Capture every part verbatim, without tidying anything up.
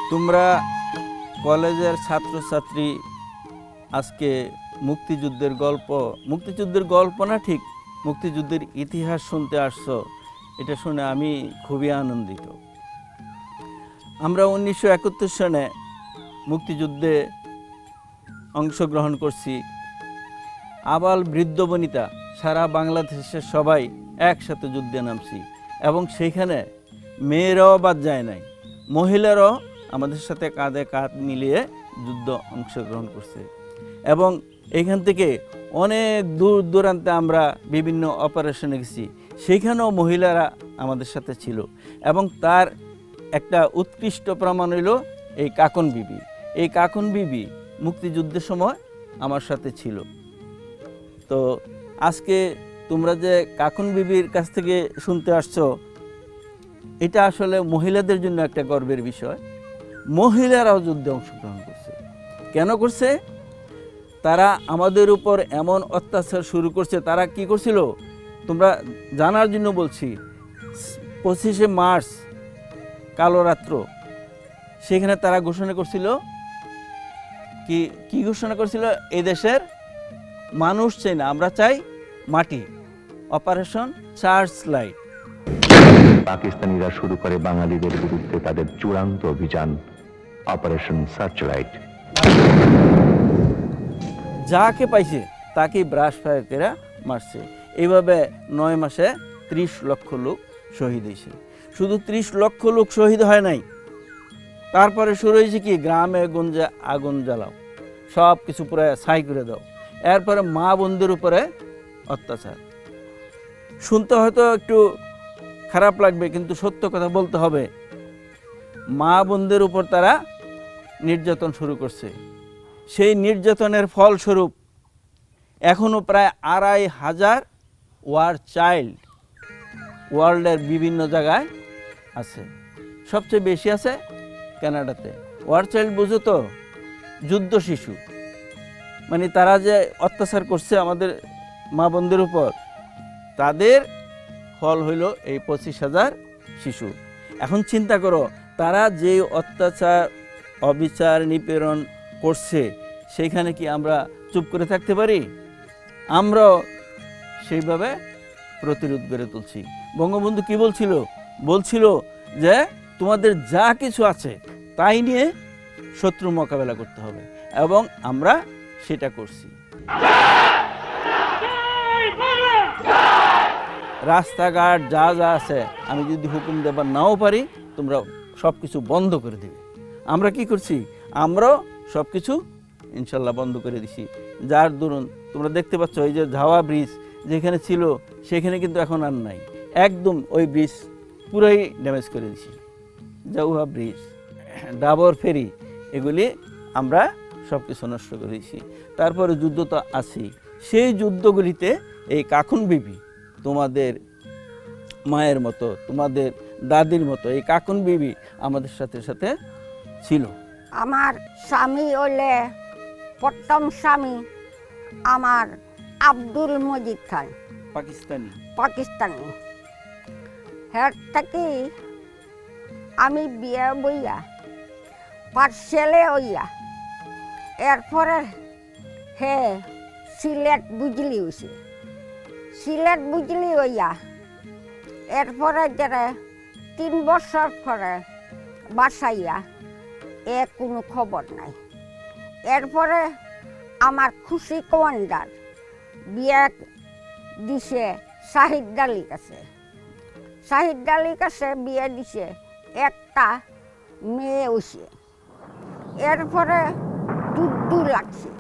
তোমরা কলেজের ছাত্রছাত্রী আজকে মুক্তিযুদ্ধের গল্প মুক্তিযুদ্ধের গল্প না ঠিক মুক্তিযুদ্ধের ইতিহাস শুনতে আসছো, এটা শুনে আমি খুবই আনন্দিত। আমরা উনিশশো একাত্তর সনে মুক্তিযুদ্ধে অংশগ্রহণ করছি। আবাল বৃদ্ধ বনিতা সারা বাংলাদেশের সবাই একসাথে যুদ্ধে নামছি এবং সেইখানে মেয়েরাও বাদ যায় নাই, মহিলারাও আমাদের সাথে কাঁধে কাঁধ মিলিয়ে যুদ্ধ অংশগ্রহণ করছে এবং এখান থেকে অনেক দূর দূরান্তে আমরা বিভিন্ন অপারেশনে গেছি, সেইখানেও মহিলারা আমাদের সাথে ছিল এবং তার একটা উৎকৃষ্ট প্রমাণ হইল এই কাকন বিবি। এই কাকন বিবি মুক্তিযুদ্ধের সময় আমার সাথে ছিল। তো আজকে তোমরা যে কাকন বিবির কাছ থেকে শুনতে আসছো, এটা আসলে মহিলাদের জন্য একটা গর্বের বিষয়। মহিলারাও যুদ্ধে অংশগ্রহণ করছে। কেন করছে? তারা আমাদের উপর এমন অত্যাচার শুরু করছে। তারা কি করছিল তোমরা জানার জন্য বলছি। পঁচিশে মার্চ কালো রাত্র, সেখানে তারা ঘোষণা করছিল কি কি ঘোষণা করছিল? এই দেশের মানুষ চাই না, আমরা চাই মাটি। Operation searchlight. পাকিস্তানিরা শুরু করে বাঙালিদের বিরুদ্ধে তাদের চূড়ান্ত অভিযান অপারেশন সার্চ লাইট। যাকে পাইছে তাকে ব্রাশ ফায়ার করে মারছে। এইভাবে নয় মাসে ত্রিশ লক্ষ লোক শহীদ হয়েছে। শুধু ত্রিশ লক্ষ লোক শহীদ হয় নাই, তারপরে শুরু হয়েছে কি গ্রামে গঞ্জে আগুন জ্বালাও, সব কিছু পুরো ছাই করে দাও। এরপরে মা বোনদের উপরে অত্যাচার। শুনতে হয়তো একটু খারাপ লাগবে, কিন্তু সত্য কথা বলতে হবে। মা বোনদের উপর তারা নির্যাতন শুরু করছে। সেই নির্যাতনের ফলস্বরূপ এখনও প্রায় আড়াই হাজার ওয়ার চাইল্ড ওয়ার্ল্ডের বিভিন্ন জায়গায় আছে। সবচেয়ে বেশি আছে কানাডাতে। ওয়ার চাইল্ড বুঝো তো? যুদ্ধ শিশু। মানে তারা যে অত্যাচার করছে আমাদের মা বোনদের উপর, তাদের ফল হইল এই পঁচিশ হাজার শিশু। এখন চিন্তা করো, তারা যে অত্যাচার অবিচার নিপীড়ন করছে, সেইখানে কি আমরা চুপ করে থাকতে পারি? আমরাও সেইভাবে প্রতিরোধ গড়ে তুলছি। বঙ্গবন্ধু কি বলছিল? বলছিল যে তোমাদের যা কিছু আছে তাই নিয়ে শত্রু মোকাবেলা করতে হবে, এবং আমরা সেটা করছি। রাস্তাঘাট যা যা আছে, আমি যদি হুকুম দেবার নাও পারি, তোমরা সব কিছু বন্ধ করে দেবে। আমরা কি করছি? আমরাও সব কিছু ইনশাল্লাহ বন্ধ করে দিছি। যার দরুন তোমরা দেখতে পাচ্ছ এই যে ঝাওয়া ব্রিজ যেখানে ছিল, সেখানে কিন্তু এখন আর নাই। একদম ওই ব্রিজ পুরাই ড্যামেজ করে দিছি। জাউহা ব্রিজ, ডাবর ফেরি, এগুলি আমরা সব কিছু নষ্ট করে দিছি। তারপরে যুদ্ধ তো আছেই। সেই যুদ্ধগুলিতে এই কাকন বিবি তোমাদের মায়ের মতো, তোমাদের দাদির মতো এই কাকন বিবি আমাদের সাথে সাথে ছিল। আমার স্বামী হলে প্রথম স্বামী আমার আব্দুল মজিদ খান, পাকিস্তানি পাকিস্তানি। হের থেকে আমি বিয়ে বইয়া পার্সেলে হইয়া, এরপরে হে সিলেট বুঝলি হয়েছে। সিলেট বুঝলি হইয়া এরপরে যারা তিন বছর পরে বাসাইয়া, এ কোনো খবর নাই। এরপরে আমার খুশি কমান্ডার বিয়ে দিছে শাহিদ আলীর কাছে। শাহিদ আলীর কাছে বিয়ে দিছে, একটা মেয়ে হইছে। এরপরে যুদ্ধ লাগছে।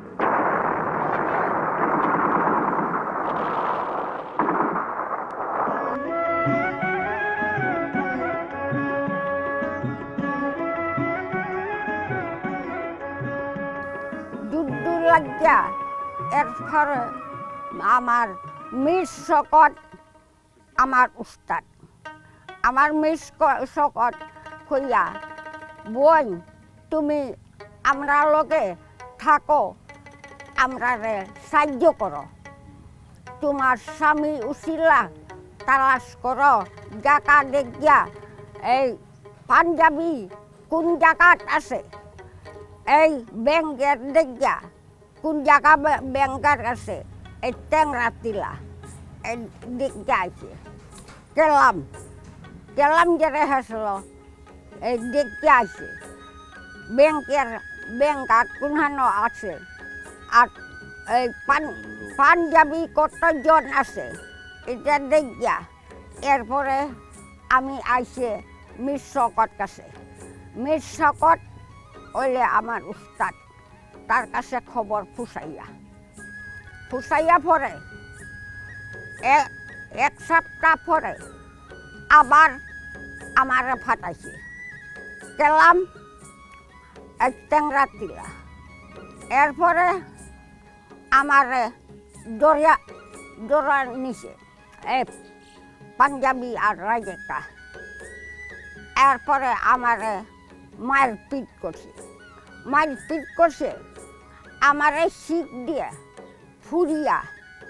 যুদ্ধ লাগিয়া এরপরে আমার মীর শকত আমার উস্তাদ, আমার মীর শকত কইয়া, বোন তুমি আমরা লগে থাকো, আমরা সাহায্য করো, তোমার স্বামী উসিলা তালাশ করো, জাকা দেখিয়া এই পাঞ্জাবি কোন জায়গাত আছে এই ব্যাংকের দেখা কোন জায়গা ব্যাংকার আছে এই ট্যাংরা টিলা এই দিকে আছে গেলাম গেলাম যেটা হাসল এই দেখতে আছে ব্যাংকের ব্যাংকার কোনখানো আছে আর এই পাঞ্জাবি কতজন আছে এটা দেখিয়া এরপরে আমি আইসে মির শকত কাছে মির শকত হইলে আমার উস্তাদ তার কাছে খবর ফুসাইয়া ফুসাইয়া পরে এক সপ্তাহ পরে আবার আমারে ফাটাইছে গেলাম এক ট্যাংরা টিলা এরপরে আমারে দরিয়া দৌড়া নিছে এই পাঞ্জাবি আর রাজেকা এরপরে আমারে মায়ের পিট করছে মায়ের পিট করছে আমারে শিখ দিয়ে ফুরিয়া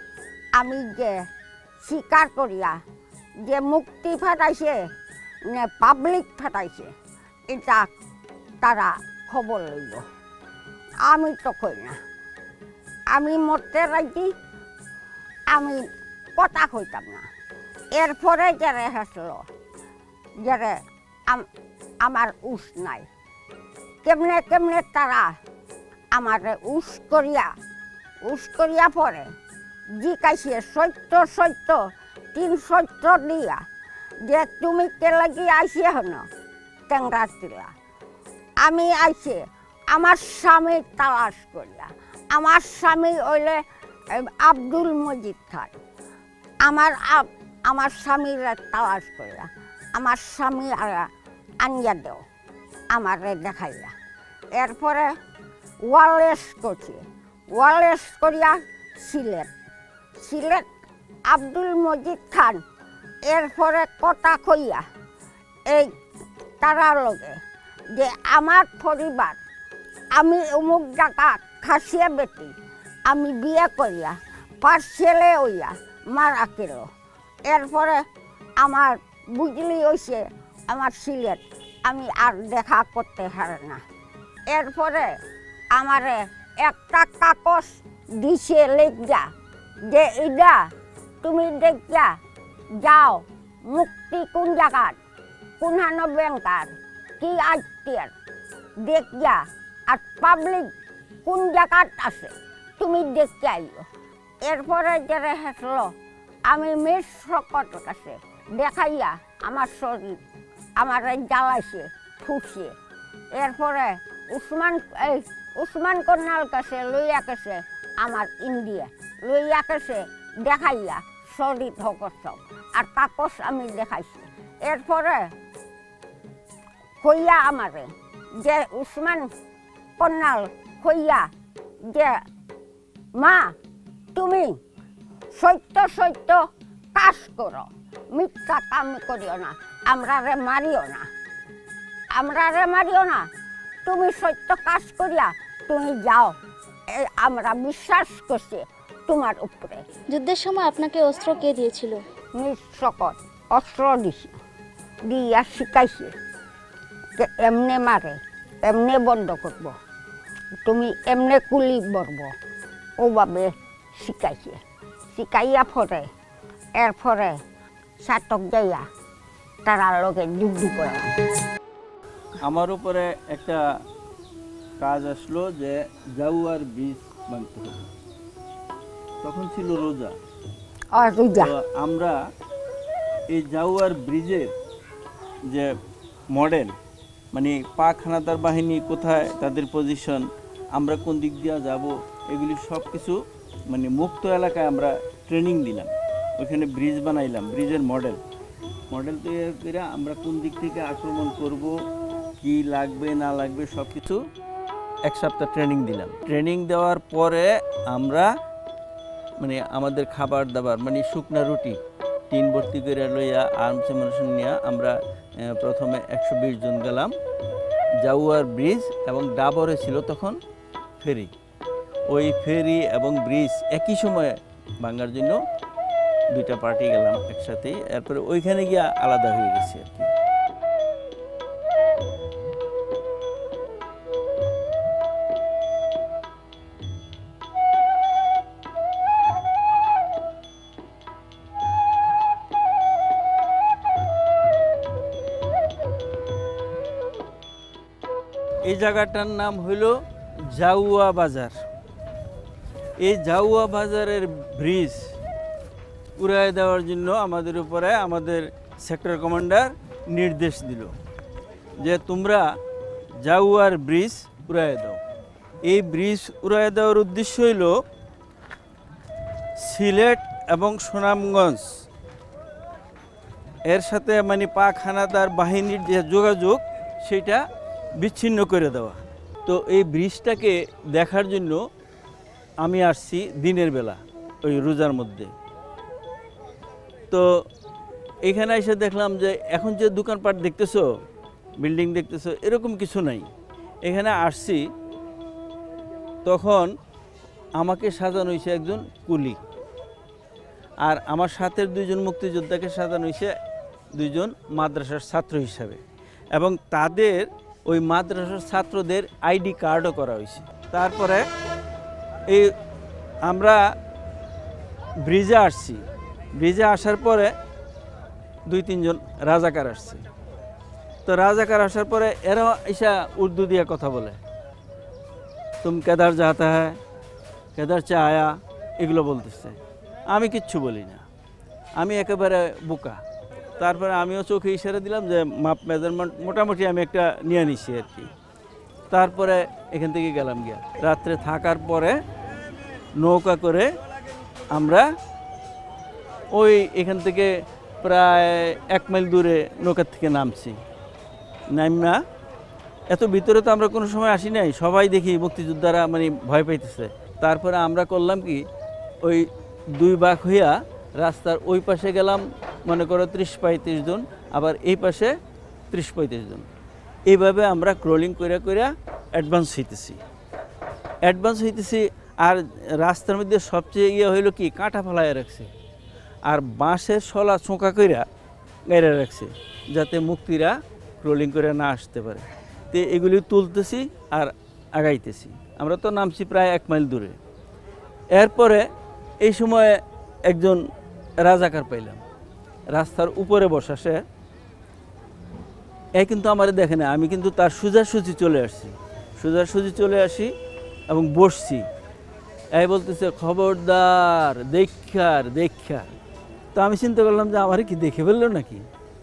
আমি যে স্বীকার করিয়া যে মুক্তি ফাটাইছে নে পাবলিক ফাটাইছে এটা তারা খবর লইব আমি তো কই না আমি মরতে রাজি আমি কথা কইতাম না এরপরে যারা হাসল যারা আমার উস নাই কেমনে কেমনে তারা আমার উস করিয়া উস করিয়া পরে জিকাইছে সত্য সত্য তিন সত্য দিয়া যে তুমি কে লাগি আইসি হন ট্যাংরা টিলা আমি আইসে আমার স্বামী তালাশ করিয়া আমার স্বামী হইলে আব্দুল মজিদ খান আমার আমার স্বামীর তালাশ করিয়া আমার স্বামী আনিয়া দেও আমারে দেখাইয়া এরপরে ওয়ারলেস করছে ওয়ারলেস করিয়া সিলেট সিলেট আব্দুল মজিদ খান এরপরে কথা কইয়া এই তারার লগে যে আমার পরিবার আমি অমুক জায়গা খাসিয়া বেটি আমি বিয়ে করিয়া পাঁচ ছেলে হইয়া মারা গেল এরপরে আমার বুঝলি হয়েছে আমার সিলেট আমি আর দেখা করতে পারে না এরপরে আমারে একটা কাগজ দিছে লেখা যে ইদা তুমি দেখা যাও মুক্তি কোন জায়গার কোনহানো ব্যাংকার কি আত্মীয়ার দেখা আর পাবলিক কোন জায়গাত আছে তুমি দেখতে আইও এরপরে যারা হেসলো আমি মির শকত কাছে দেখাইয়া আমার শরীর আমার জ্বালাইছে ফুটছে এরপরে উসমান এই উসমান কন্যার কাছে লইয়া গেছে আমার ইন্ডিয়া লইয়া গেছে দেখাইয়া শরীর হকর সব আর কাগজ আমি দেখাইছি এরপরে কইয়া আমারে যে উসমান কন্যাল কইয়া যে মা তুমি সত্য সত্য কাজ করো মিথ্যা কাম করিও না আমরা রে মারিও না আমরা রে মারিও না তুমি সত্য কাজ করিয়া তুমি যাও আমরা বিশ্বাস করছি তোমার উপরে। যুদ্ধের সময় আপনাকে অস্ত্র কে দিয়েছিল? নিঃশকত অস্ত্র দিছে দিয়া শিখাইছে যে এমনে মারে এমনে বন্ধ করব তুমি এমনে কুলি বরব ওভাবে শিখাইছে শিখাইয়া পরে এরপরে সাতক যাইয়া তারার লগে যুদ্ধ করে আমার উপরে একটা কাজ আসলো যে জাউয়ার বীজ বানতে হবে তখন ছিল রোজা তো আমরা এই জাউয়ার ব্রিজের যে মডেল মানে পাক হানাদার বাহিনী কোথায় তাদের পজিশন আমরা কোন দিক দিয়ে যাব এগুলি সব কিছু মানে মুক্ত এলাকায় আমরা ট্রেনিং দিলাম ওইখানে ব্রিজ বানাইলাম ব্রিজের মডেল মডেল তৈরি করে আমরা কোন দিক থেকে আক্রমণ করব কি লাগবে না লাগবে সব কিছু এক সপ্তাহ ট্রেনিং দিলাম ট্রেনিং দেওয়ার পরে আমরা মানে আমাদের খাবার দাবার মানে শুকনা রুটি টিন ভর্তি করে লইয়া আর্মস এমুনেশন নিয়ে আমরা প্রথমে একশো বিশ জন গেলাম জাউয়ার ব্রিজ এবং ডাবরে ছিল তখন ফেরি ওই ফেরি এবং ব্রিজ একই সময়ে ভাঙার জন্য দুইটা পার্টি গেলাম একসাথেই এরপরে ওইখানে গিয়ে আলাদা হয়ে গেছে আর কি এই জায়গাটার নাম হইল জাউয়া বাজার। এই জাউয়া বাজারের ব্রিজ উড়াই দেওয়ার জন্য আমাদের উপরে আমাদের সেক্টর কমান্ডার নির্দেশ দিল যে তোমরা জাউয়ার ব্রিজ উড়াই দাও। এই ব্রিজ উড়াই দেওয়ার উদ্দেশ্য হইল সিলেট এবং সুনামগঞ্জ এর সাথে মানে পাক হানাদার বাহিনীর যে যোগাযোগ সেটা বিচ্ছিন্ন করে দেওয়া। তো এই ব্রিজটাকে দেখার জন্য আমি আসছি দিনের বেলা ওই রোজার মধ্যে। তো এখানে এসে দেখলাম যে এখন যে দোকানপাট দেখতেছো, বিল্ডিং দেখতেছো, এরকম কিছু নাই। এখানে আসছি তখন আমাকে সাজানো হয়েছে একজন কুলি, আর আমার সাথের দুইজন মুক্তিযোদ্ধাকে সাজানো হয়েছে দুইজন মাদ্রাসার ছাত্র হিসাবে, এবং তাদের ওই মাদ্রাসার ছাত্রদের আইডি কার্ডও করা হয়েছে। তারপরে এই আমরা ব্রিজে আসছি। ব্রিজে আসার পরে দুই তিনজন রাজাকার আসছে। তো রাজাকার আসার পরে এরা এসা উর্দু দিয়ে কথা বলে, তুম কেদার যাতা হ্যাঁ, কেদার চা আয়া, এগুলো বলতেছে। আমি কিচ্ছু বলি না, আমি একেবারে বোকা। তারপরে আমিও চোখে ইশারা দিলাম যে মাপ মেজারমেন্ট মোটামুটি আমি একটা নিয়ে নিছি আর কি। তারপরে এখান থেকে গেলাম গিয়া। রাত্রে থাকার পরে নৌকা করে আমরা ওই এখান থেকে প্রায় এক মাইল দূরে নৌকার থেকে নামছি। নামনা এত ভিতরে তো আমরা কোনো সময় আসি নাই, সবাই দেখি মুক্তিযোদ্ধারা মানে ভয় পাইতেছে। তারপরে আমরা করলাম কি, ওই দুই বাঘ হইয়া রাস্তার ওই পাশে গেলাম, মনে করো ত্রিশ পঁয়ত্রিশ জন, আবার এই পাশে ত্রিশ পঁয়ত্রিশ জন। এইভাবে আমরা ক্রলিং করে করে অ্যাডভান্স হইতেছি অ্যাডভান্স হইতেছি আর রাস্তার মধ্যে সবচেয়ে ইয়ে হইল কি, কাঁটা ফেলাইয়া রাখছে আর বাঁশের শলা চোঁকা কইরা গাইরা রাখছে যাতে মুক্তিরা ক্রলিং করে না আসতে পারে। তো এগুলি তুলতেছি আর আগাইতেছি। আমরা তো নামছি প্রায় এক মাইল দূরে। এরপরে এই সময় একজন রাজাকার পাইলাম রাস্তার উপরে বসা। সে এ কিন্তু আমার দেখে না, আমি কিন্তু তার সোজাসুজি চলে আসছি সোজাসুজি চলে আসি এবং বসছি। এই বলতেছে খবরদার, দেখার দেখার। তো আমি চিন্তা করলাম যে আমার কি দেখে ফেললো নাকি।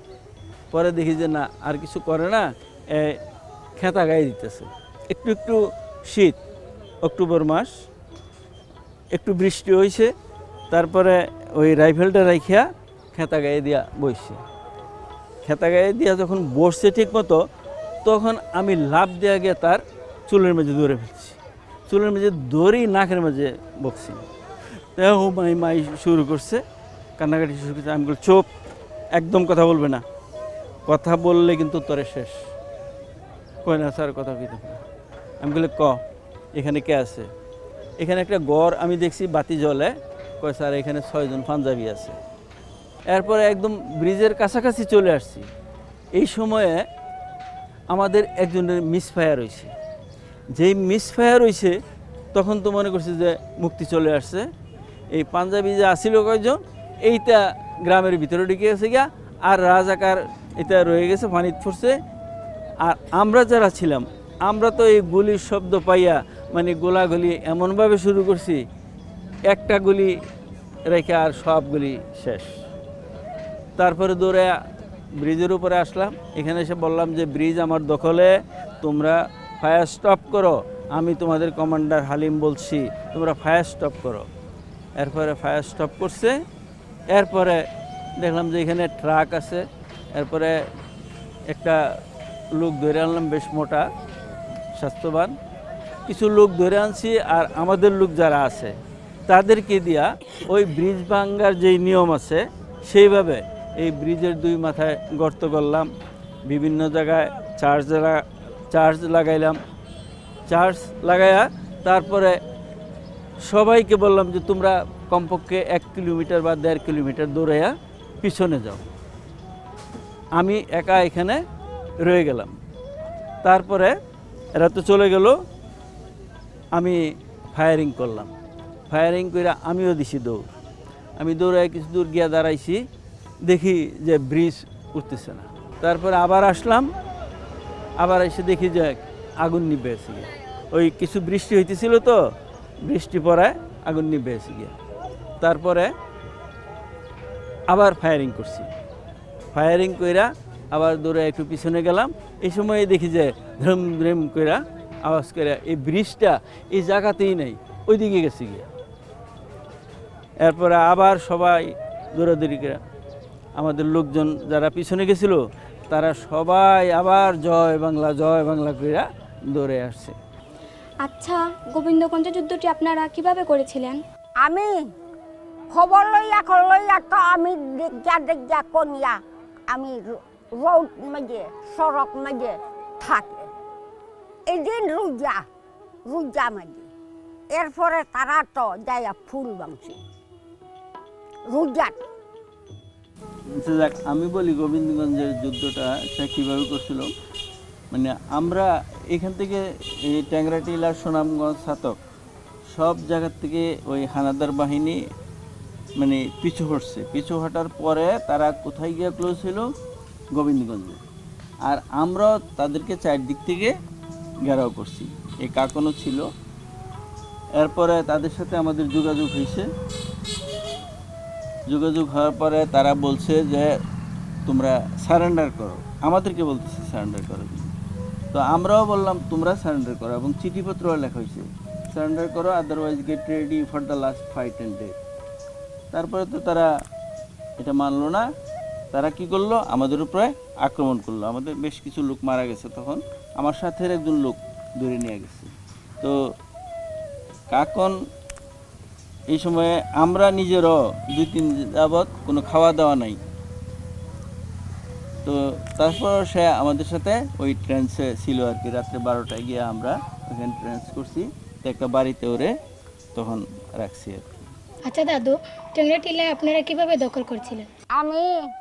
পরে দেখি যে না, আর কিছু করে না, খেতা গায়ে দিতেছে। একটু একটু শীত, অক্টোবর মাস, একটু বৃষ্টি হয়েছে। তারপরে ওই রাইফেলটা রাইখিয়া খেতা গায়ে দিয়া বসছে। খেতা গায়ে দিয়া যখন বসছে ঠিক মতো, তখন আমি লাফ দেওয়া গিয়ে তার চুলের মাঝে দৌড়ে ফেলছি। চুলের মাঝে দড়ি নাকের মাঝে বকছি। ও মাই মাই শুরু করছে, কান্নাকাটি শুরু করছে। আমি বলি চুপ, একদম কথা বলবে না, কথা বললে কিন্তু তোরে শেষ। কয় না স্যার, কথা কইতে না। আমি বলি ক, এখানে কে আছে? এখানে একটা গড় আমি দেখছি বাতি জ্বলে। কয় স্যার, এখানে ছয়জন পাঞ্জাবি আছে। এরপরে একদম ব্রিজের কাছাকাছি চলে আসছি। এই সময়ে আমাদের একজনের মিসফায়ার হয়েছে। যেই মিসফায়ার হয়েছে তখন তো মনে করছি যে মুক্তি চলে আসছে। এই পাঞ্জাবি যে আসিল কয়েকজন, এইটা গ্রামের ভিতরে ঢুকে গেছে গিয়া, আর রাজাকার এটা রয়ে গেছে, পানিতে পড়ছে। আর আমরা যারা ছিলাম, আমরা তো এই গুলির শব্দ পাইয়া মানে গোলাগুলি এমনভাবে শুরু করছি, একটা গুলি রেখে আর সব গুলি শেষ। তারপরে দৌড়ে ব্রিজের উপরে আসলাম। এখানে এসে বললাম যে ব্রিজ আমার দখলে, তোমরা ফায়ার স্টপ করো। আমি তোমাদের কমান্ডার হালিম বলছি, তোমরা ফায়ার স্টপ করো। এরপরে ফায়ার স্টপ করছে। এরপরে দেখলাম যে এখানে ট্রাক আছে। এরপরে একটা লোক ধরে আনলাম, বেশ মোটা, স্বাস্থ্যবান। কিছু লোক ধরে আনছি, আর আমাদের লোক যারা আছে তাদেরকে দিয়া ওই ব্রিজ ভাঙ্গার যেই নিয়ম আছে সেইভাবে এই ব্রিজের দুই মাথায় গর্ত করলাম। বিভিন্ন জায়গায় চার্জ চার্জ লাগাইলাম। চার্জ লাগাইয়া তারপরে সবাইকে বললাম যে তোমরা কমপক্ষে এক কিলোমিটার বা দেড় কিলোমিটার দৌড়াইয়া পিছনে যাও। আমি একা এখানে রয়ে গেলাম। তারপরে এরা তো চলে গেল, আমি ফায়ারিং করলাম। ফায়ারিং করে আমিও দিছি দৌড়। আমি দৌড়াই কিছু দূর গিয়া দাঁড়াইছি, দেখি যে ব্রিজ উঠতেছে না। তারপরে আবার আসলাম, আবার এসে দেখি যে আগুন নিভে গেছে গিয়া। ওই কিছু বৃষ্টি হইতেছিল তো, বৃষ্টি পড়ায় আগুন নিভে গেছে গিয়া। তারপরে আবার ফায়ারিং করছি, ফায়ারিং কইরা আবার দৌড়ে একটু পিছনে গেলাম। এই সময় দেখি যে ধ্রম ধ্রম কইরা আওয়াজ করে এই ব্রিজটা এই জায়গাতেই নেই, ওই দিকে গেছে গিয়া। এরপরে আবার সবাই দৌড়াদৌড়ি করে, আমাদের লোকজন যারা পিছনে গেছিল তারা সবাই আবার জয় বাংলা জয় বাংলা কইরা দৌড়ে আসছে। আচ্ছা, গোবিন্দগঞ্জ যুদ্ধটি আপনারা কিভাবে করেছিলেন? আমি খবর লইয়া লইয়া তো আমি দেখা দেখা কনিয়া আমি রোড মাঝে সড়ক মাঝে থাকে এদিন রুজা রুজা মাঝে। এরপরে তারা তো যাইয়া ফুল বাংছে রুজাত। আচ্ছা যাক, আমি বলি গোবিন্দগঞ্জের যুদ্ধটা সে কীভাবে করছিল। মানে আমরা এখান থেকে এই ট্যাংরাটিলা, সুনামগঞ্জ, ছাতক সব জায়গার থেকে ওই হানাদার বাহিনী মানে পিছু হটছে। পিছু হটার পরে তারা কোথায় গিয়ে ক্লোজ ছিল? গোবিন্দগঞ্জে। আর আমরাও তাদেরকে চারদিক থেকে ঘেরাও করছি, এই কাকনও ছিল। এরপরে তাদের সাথে আমাদের যোগাযোগ হয়েছে। যোগাযোগ হওয়ার পরে তারা বলছে যে তোমরা সারেন্ডার করো, আমাদেরকে বলতেছে সারেন্ডার করো। তো আমরাও বললাম তোমরা সারেন্ডার করো, এবং চিঠিপত্রও লেখা হয়েছে সারেন্ডার করো, otherwise get ready for the last fight and death. তারপরে তো তারা এটা মানলো না। তারা কি করলো? আমাদের উপরে আক্রমণ করলো। আমাদের বেশ কিছু লোক মারা গেছে তখন, আমার সাথে একজন লোক ধরে নিয়ে গেছে। তো কাকন এই সময়ে আমরা নিজেরও দুই তিন যাবৎ কোনো খাওয়া দাওয়া নাই। তো তারপর সে আমাদের সাথে ওই ট্রেন্সে ছিল আর কি। রাত্রে বারোটায় গিয়ে আমরা ওখানে ট্রেন্স করছি, তো একটা বাড়িতে ওরে তখন রাখছি আর কি। আচ্ছা দাদু, ট্যাংরাটিলায় আপনারা কিভাবে দখল করছিলেন? আমি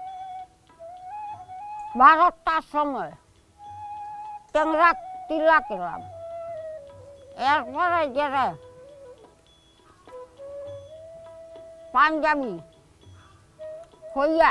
বারোটার সময় ট্যাংরা টিলা গেলাম। এরপরে গেলে পাঞ্জাবি হইয়া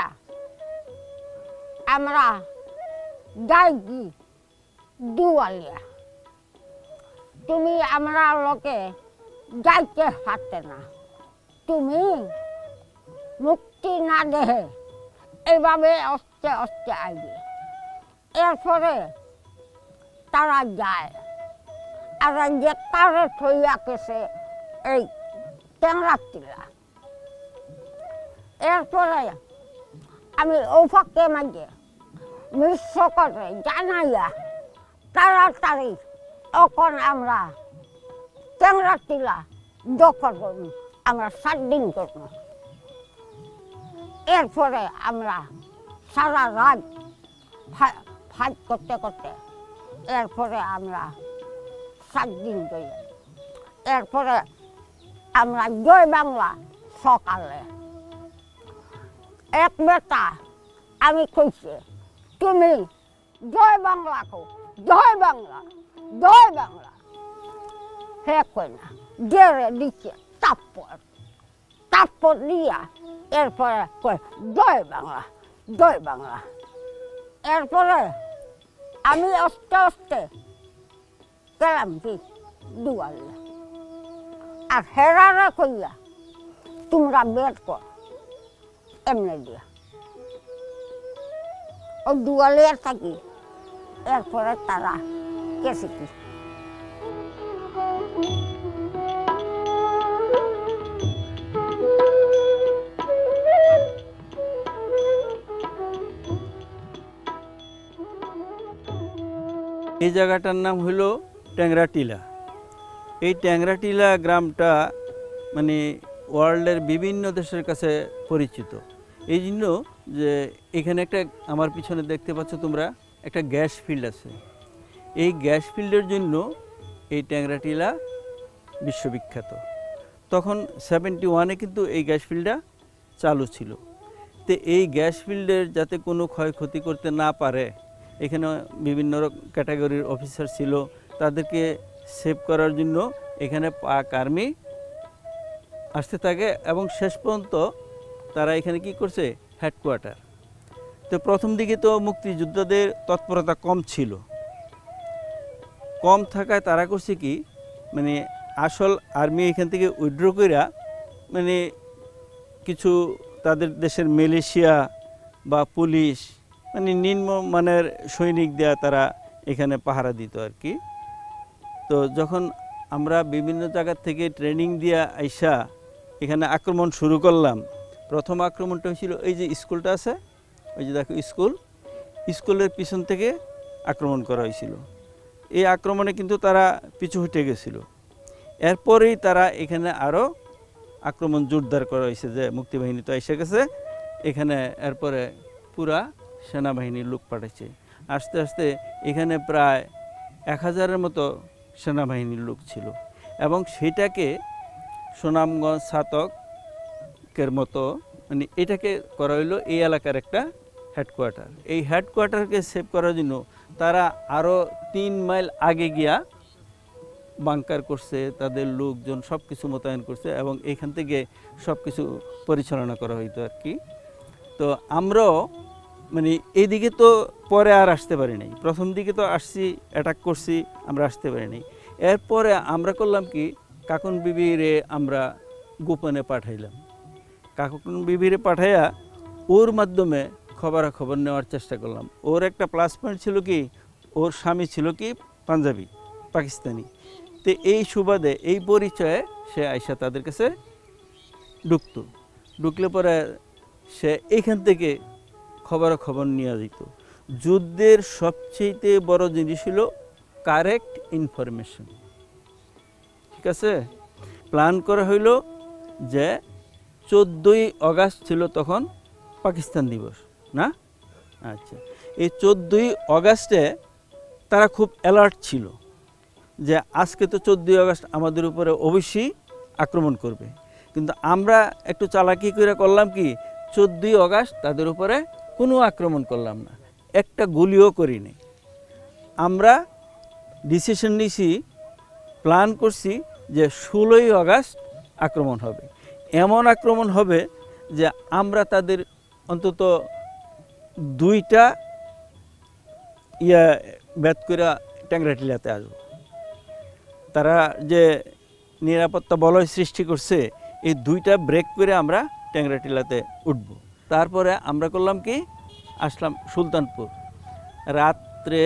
আমরা যাইছি দুয়ালিয়া। তুমি আমরা লোকে যাইতে পারতে না, তুমি মুক্তি না দেহে এইভাবে অস্তে অস্তে আইবে। এরপরে তারা যায়, আর যে তারে থইয়া গেছে এই ট্যাংরাটিলা। এরপরে আমি ওফাকে মাঝে মিশ্র করে জানাইয়া তাড়াতাড়ি তখন আমরা ট্যাংরাটিলা দখল করব, আমরা সাত দিন করব। এরপরে আমরা সারা রাত ফাইট করতে করতে এরপরে আমরা সাত দিন করি। এরপরে আমরা জয় বাংলা সকালে এক বেটা আমি কইছে তুমি জয় বাংলা কো, জয় বাংলা জয় বাংলা। হে কই না, গেড়ে দিচ্ছে তাপ্পর তাপ্পর দিয়া এরপরে কয় জয় বাংলা জয় বাংলা। এরপরে আমি আস্তে আস্তে গেলাম কি দুয়ালে, আর হেরারে কইয়া তোমরা বের কর এমনি দিয়া ও দুয়ালে থাকি। এরপরে তারা কেসে কি এই জায়গাটার নাম হলো ট্যাংরাটিলা। এই ট্যাংরাটিলা গ্রামটা মানে ওয়ার্ল্ডের বিভিন্ন দেশের কাছে পরিচিত। এই জন্য যে এখানে একটা আমার পিছনে দেখতে পাচ্ছ তোমরা একটা গ্যাস ফিল্ড আছে। এই গ্যাস ফিল্ডের জন্য এই ট্যাংরাটিলা বিশ্ববিখ্যাত। তখন সেভেন্টি ওয়ানে কিন্তু এই গ্যাস ফিল্ডটা চালু ছিল। তো এই গ্যাস ফিল্ডের যাতে কোনো ক্ষয়ক্ষতি করতে না পারে, এখানে বিভিন্ন ক্যাটাগরির অফিসার ছিল, তাদেরকে সেভ করার জন্য এখানে পাক আর্মি আসতে থাকে, এবং শেষ পর্যন্ত তারা এখানে কি করছে হেডকোয়ার্টার। তো প্রথম দিকে তো মুক্তিযোদ্ধাদের তৎপরতা কম ছিল, কম থাকায় তারা করছে কি মানে আসল আর্মি এখান থেকে উইথড্র কইরা মানে কিছু তাদের দেশের মিলিশিয়া বা পুলিশ মানে নিম্ন মানের সৈনিক দেয়া তারা এখানে পাহারা দিত আর কি। তো যখন আমরা বিভিন্ন জায়গা থেকে ট্রেনিং দিয়ে আইসা এখানে আক্রমণ শুরু করলাম, প্রথম আক্রমণটা হয়েছিল এই যে স্কুলটা আছে, ওই যে দেখো স্কুল, স্কুলের পিছন থেকে আক্রমণ করা হয়েছিল। এই আক্রমণে কিন্তু তারা পিছু হটে গেছিল। এরপরেই তারা এখানে আরও আক্রমণ জোরদার করা হয়েছে যে মুক্তিবাহিনী তো এসে গেছে এখানে, এরপরে পুরা সেনাবাহিনীর লোক পাঠাইছে। আস্তে আস্তে এখানে প্রায় এক হাজারের মতো সেনাবাহিনীর লোক ছিল এবং সেটাকে সুনামগঞ্জ ছাতকের মতো মানে এটাকে করা হইলো এই এলাকার একটা হেডকোয়ার্টার। এই হেডকোয়ার্টারকে সেভ করার জন্য তারা আরও তিন মাইল আগে গিয়া বাংকার করছে, তাদের লোকজন সব কিছু মোতায়েন করছে এবং এখান থেকে সব কিছু পরিচালনা করা হইতো আর কি। তো আমরাও মানে এইদিকে তো পরে আর আসতে পারি নাই, প্রথম দিকে তো আসছি অ্যাটাক করছি, আমরা আসতে পারি নাই। এরপরে আমরা করলাম কি কাকুন বিবিরে আমরা গোপনে পাঠাইলাম। কাকুন বিবিরে পাঠাইয়া ওর মাধ্যমে খবরাখবর নেওয়ার চেষ্টা করলাম। ওর একটা প্লাস পয়েন্ট ছিল কি ওর স্বামী ছিল কি পাঞ্জাবি পাকিস্তানি, তো এই সুবাদে এই পরিচয়ে সে আইসা তাদের কাছে ঢুকতো, ঢুকলে পরে সে এইখান থেকে খবরাখবর নিয়ে যেত। যুদ্ধের সবচেয়ে বড় জিনিস হলো কারেক্ট ইনফরমেশন, ঠিক আছে। প্ল্যান করা হইল যে চোদ্দোই আগস্ট ছিল তখন পাকিস্তান দিবস না, আচ্ছা এই চোদ্দোই আগস্টে তারা খুব অ্যালার্ট ছিল যে আজকে তো চোদ্দোই আগস্ট আমাদের উপরে অবশ্যই আক্রমণ করবে। কিন্তু আমরা একটু চালাকি করে করলাম কি চোদ্দোই আগস্ট তাদের উপরে কোনো আক্রমণ করলাম না, একটা গুলিও করি নাই। আমরা ডিসিশন নিছি, প্ল্যান করছি যে ষোলোই আগস্ট আক্রমণ হবে। এমন আক্রমণ হবে যে আমরা তাদের অন্তত দুইটা ইয়া ব্যাত করে ট্যাংরাটিলাতে আসবো। তারা যে নিরাপত্তা বলয় সৃষ্টি করছে এই দুইটা ব্রেক করে আমরা ট্যাংরাটিলাতে উঠব। তারপরে আমরা করলাম কি আসলাম সুলতানপুর। রাত্রে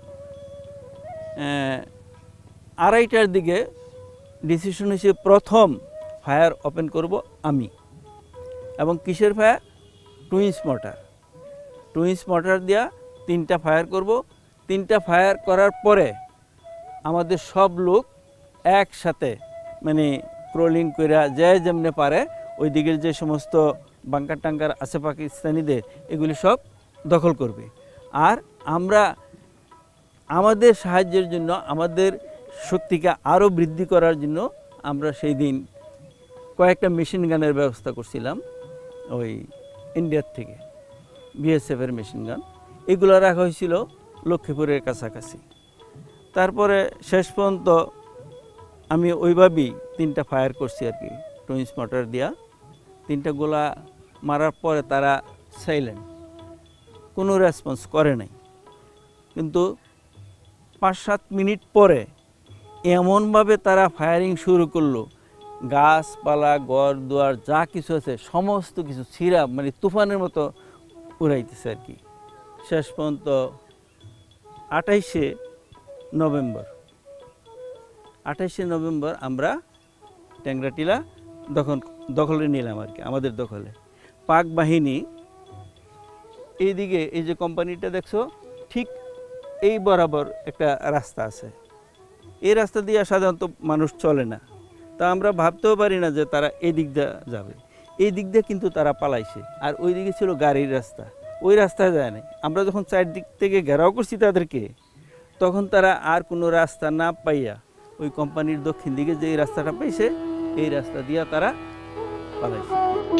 আড়াইটার দিকে ডিসিশন হয়েছে প্রথম ফায়ার ওপেন করব আমি, এবং কিসের fire? Twins mortar. Twins mortar দিয়া তিনটা ফায়ার করব। তিনটা ফায়ার করার পরে আমাদের সব লোক একসাথে মানে ক্রলিং করে যে যেমনে পারে ওই দিকের যে সমস্ত বাঙ্কার টাঙ্কার আছে পাকিস্তানিদের এগুলি সব দখল করবে। আর আমরা আমাদের সাহায্যের জন্য আমাদের শক্তিকে আরও বৃদ্ধি করার জন্য আমরা সেই দিন কয়েকটা মেশিন গানের ব্যবস্থা করছিলাম ওই ইন্ডিয়ার থেকে, বিএসএফের মেশিন গান, এগুলো রাখা হয়েছিল লক্ষ্মীপুরের কাছাকাছি। তারপরে শেষ পর্যন্ত আমি ওইভাবেই তিনটা ফায়ার করছি আর কি টুইন্স মর্টার দিয়া। তিনটা গোলা মারার পরে তারা সাইলেন্ট, কোনো রেসপন্স করে নাই। কিন্তু পাঁচ সাত মিনিট পরে এমনভাবে তারা ফায়ারিং শুরু করলো, গাছপালা ঘর দুয়ার যা কিছু আছে সমস্ত কিছু ছিঁড়া মানে তুফানের মতো উড়াইতেছে আর কি। শেষ পর্যন্ত আঠাইশে নভেম্বর আঠাইশে নভেম্বর আমরা ট্যাংরাটিলা দখল দখলে নিলাম আর কি, আমাদের দখলে। পাক বাহিনী এইদিকে এই যে কোম্পানিটা দেখছো ঠিক এই বরাবর একটা রাস্তা আছে, এই রাস্তা দিয়ে সাধারণত মানুষ চলে না, তা আমরা ভাবতেও পারি না যে তারা এই দিক দিয়ে যাবে। এই দিক দিয়ে কিন্তু তারা পালাইছে, আর ওই দিকে ছিল গাড়ির রাস্তা, ওই রাস্তায় যায় নাই। আমরা যখন চারদিক থেকে ঘেরাও করছি তাদেরকে, তখন তারা আর কোনো রাস্তা না পাইয়া ওই কোম্পানির দক্ষিণ দিকে যে রাস্তাটা পাইছে এই রাস্তা দিয়া তারা পালাইছে।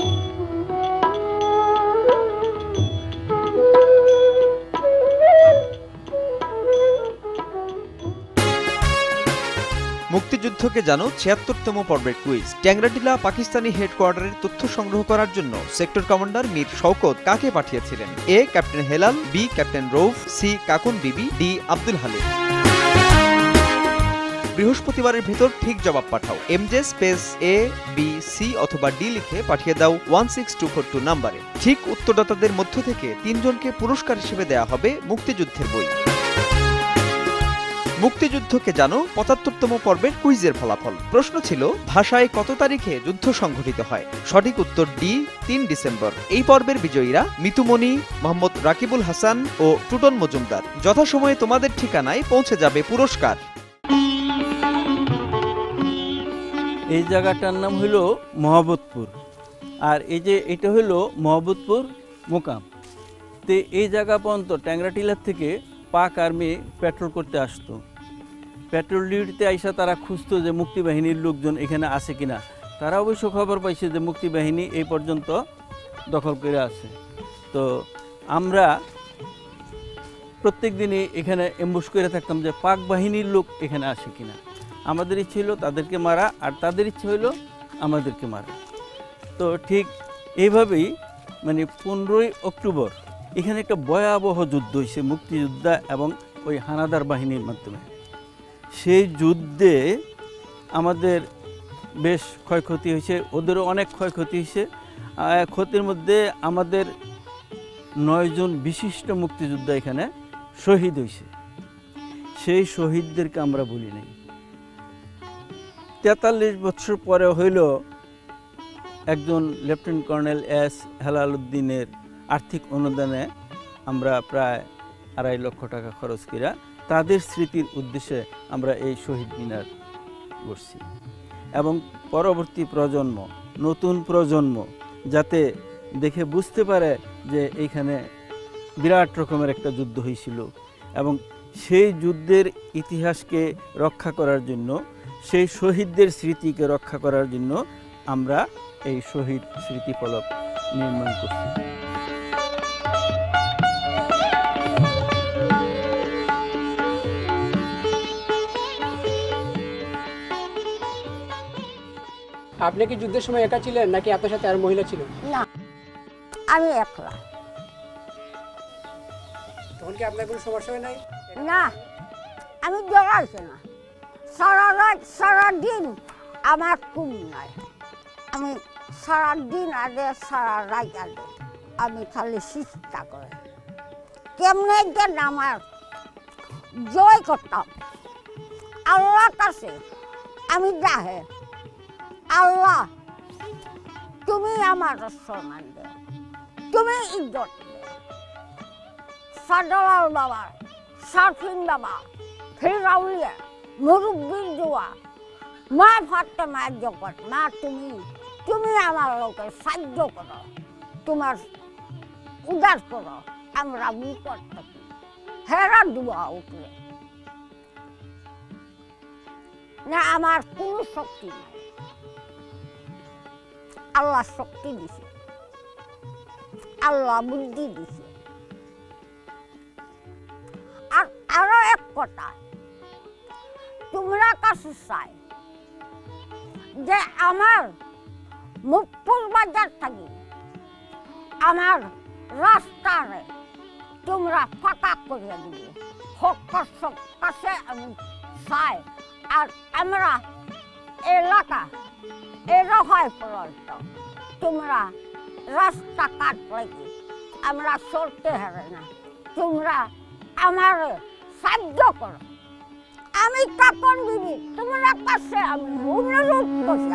মুক্তিযুদ্ধকে জানো ছিয়াত্তরতম পর্বের কুইজ। ট্যাংরাটিলা পাকিস্তানি হেডকোয়ার্টারের তথ্য সংগ্রহ করার জন্য সেক্টর কমান্ডার মীর শওকত কাকে পাঠিয়েছিলেন? A captain Helal, B captain Rouf, C Kakon Bibi, D Abdul Halim. বৃহস্পতিবারের ভেতর ঠিক জবাব পাঠাও। MJ space A B C অথবা ডি লিখে পাঠিয়ে দাও one six two four two নাম্বারে। ঠিক উত্তরদাতাদের মধ্য থেকে তিনজনকে পুরস্কার হিসেবে দেয়া হবে মুক্তিযুদ্ধের বই। মুক্তিযুদ্ধকে জানো পঁচাত্তরতম পর্বের কুইজের ফলাফল। প্রশ্ন ছিল ভাষায় কত তারিখে যুদ্ধ সংঘটিত হয়? সঠিক উত্তর ডি, তিন ডিসেম্বর। এই পর্বের বিজয়ীরা মিতুমণি, মোহাম্মদ রাকিবুল হাসান ও টুটন মজুমদার। যথাসময়ে তোমাদের ঠিকানায় পৌঁছে যাবে পুরস্কার। এই জায়গাটার নাম হইল মহাবতপুর, আর এই যে এটা হইল মহাবতপুর মোকাম। তো এই জায়গা পর্যন্ত ট্যাংরা টিলার থেকে পাক আর্মি পেট্রোল করতে আসতো। পেট্রোল ডিউটিতে আইসা তারা খুঁজতো যে মুক্তিবাহিনীর লোকজন এখানে আছে কিনা। তারা অবশ্য খবর পাইছে যে মুক্তিবাহিনী এই পর্যন্ত দখল করে আছে। তো আমরা প্রত্যেক দিনই এখানে এম্বুশ করে থাকতাম যে পাক বাহিনীর লোক এখানে আসে কিনা। আমাদের ইচ্ছে হইল তাদেরকে মারা, আর তাদের ইচ্ছে হইল আমাদেরকে মারা। তো ঠিক এইভাবেই মানে পনেরোই অক্টোবর এখানে একটা ভয়াবহ যুদ্ধ হয়েছে মুক্তিযোদ্ধা এবং ওই হানাদার বাহিনীর মাধ্যমে। সেই যুদ্ধে আমাদের বেশ ক্ষয়ক্ষতি হয়েছে, ওদেরও অনেক ক্ষয়ক্ষতি হয়েছে। ক্ষতির মধ্যে আমাদের নয়জন বিশিষ্ট মুক্তিযোদ্ধা এখানে শহীদ হয়েছে। সেই শহীদদেরকে আমরা বলি নাই। তেতাল্লিশ বছর পরে হইল একজন লেফটেন্যান্ট কর্নেল এস হেলাল উদ্দিনের আর্থিক অনুদানে আমরা প্রায় আড়াই লক্ষ টাকা খরচ করিয়া তাদের স্মৃতির উদ্দেশ্যে আমরা এই শহীদ মিনার করছি। এবং পরবর্তী প্রজন্ম, নতুন প্রজন্ম যাতে দেখে বুঝতে পারে যে এইখানে বিরাট রকমের একটা যুদ্ধ হয়েছিল, এবং সেই যুদ্ধের ইতিহাসকে রক্ষা করার জন্য, সেই শহীদদের স্মৃতিকে রক্ষা করার জন্য আমরা এই শহীদ স্মৃতিফলক নির্মাণ করছি। আপনি কি যুদ্ধের সময় একা ছিলেন নাকি আপনার সাথে আর মহিলা ছিল? না, আমি একলা। তখন কি আপনার কোনো সমস্যা হয় নাই? না, আমি জড়াইছি না। সারা রাত সারা দিন আমার ঘুম নাই। আমি সারা দিন আগে সারা রাত আগে আমি খালি চেষ্টা করে কেমনে যেন আমার জয় করতাম। আল্লাহর কাছে আমি যাহে, আল্লাহ তুমি আমার সম্মান দেও, তুমি ইজ্জত দেও। সাদালাল বাবা, সারফিন বাবা, ফিরাউলিয়া, মুরব্বির দোয়া, মা ফাতেমা জগৎ, মা তুমি তুমি আমার লোকের সাহায্য করো, তোমার উদার করো, আমরা বিপদ থাকি। হেরা দোয়া উঠলে না আমার কোনো শক্তি নাই, আল্লাহ শক্তি দিছে, আল্লাহ বুদ্ধি দিছে। আর আরো এক কথা তোমরা কাছে চাই যে আমার মুকপুর বাজার থাকি আমার রাস্তারে তোমরা ফাঁকা করে দিবে, হকার সব কাছে আমি চাই। আর আমরা এলাকা এরা হয় পর্যন্ত তোমরা রাস্তা কাটলে কি আমরা চলতে হারে না, তোমরা আমার সাহায্য করো। আমি কাপন দিবি তোমরা কাছে আমি অনুরোধ করছি।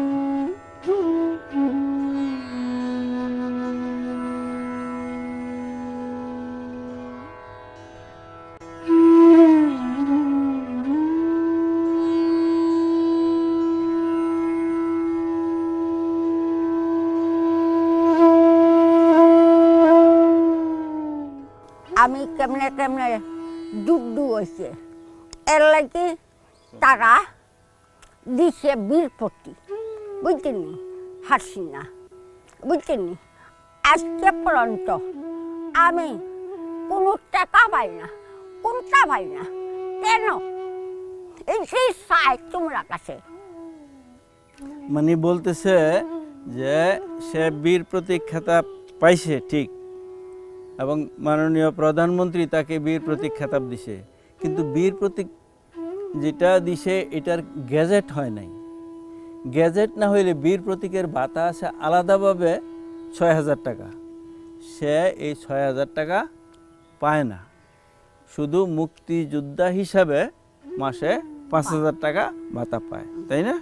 আমি কেমনে কেমনে যুদ্ধ হয়েছে এর লাগে তারা দিছে বীর প্রতি, বুঝছেন হাসিনা, বুঝছেন। আজকে পর্যন্ত আমি কোনো টাকা পাই না, কোনটা পাই না, কেন এই সেই চাই তোমরা কাছে। মানে বলতেছে যে সে বীর প্রতীক খেতাব পাইছে ঠিক, এবং মাননীয় প্রধানমন্ত্রী তাকে বীর প্রতীক খেতাব দিছে, কিন্তু বীর প্রতীক যেটা দিছে এটার গ্যাজেট হয় নাই। গ্যাজেট না হইলে বীর প্রতীকের ভাতা আছে আলাদাভাবে ছয় হাজার টাকা, সে এই ছয় হাজার টাকা পায় না, শুধু মুক্তিযোদ্ধা হিসাবে মাসে পাঁচ হাজার টাকা ভাতা পায়, তাই না?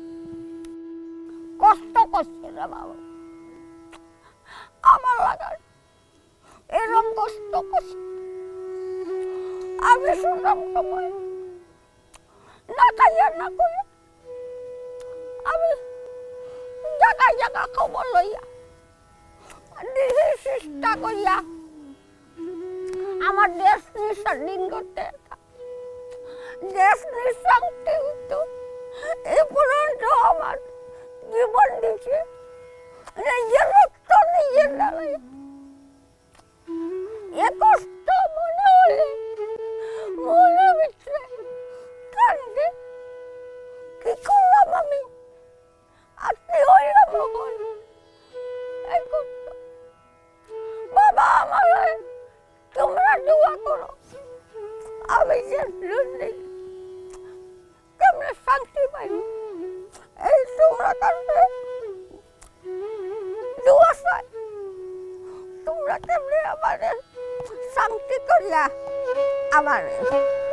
কষ্ট করছে রে বাবা, আমার লাগার এরকম কষ্ট করছে। আমি শুনলাম সময় না খাইয়া না করে আমি জায়গায় জায়গা খবর লইয়া নিজের চেষ্টা করিয়া আমার দেশ নিঃস্বাধীন করতে, দেশ নিঃশান্তি হইতো। এই পর্যন্ত আমার জীবন দিচ্ছে নিজের রক্ত নিজের ডালায়। এ কষ্ট মনে হলে মনে ভিতরে কান্দে। কি করলাম আমি? আপনি হইলাম ভগবান। এই কষ্ট বাবা আমার তোমরা দোয়া করো, আমি যে নেই তোমরা শান্তি পাই। এই তোমরা কান্দে দোয়া চাই, তোমরা কেমনে আমাদের শান্তি করিয়া আমার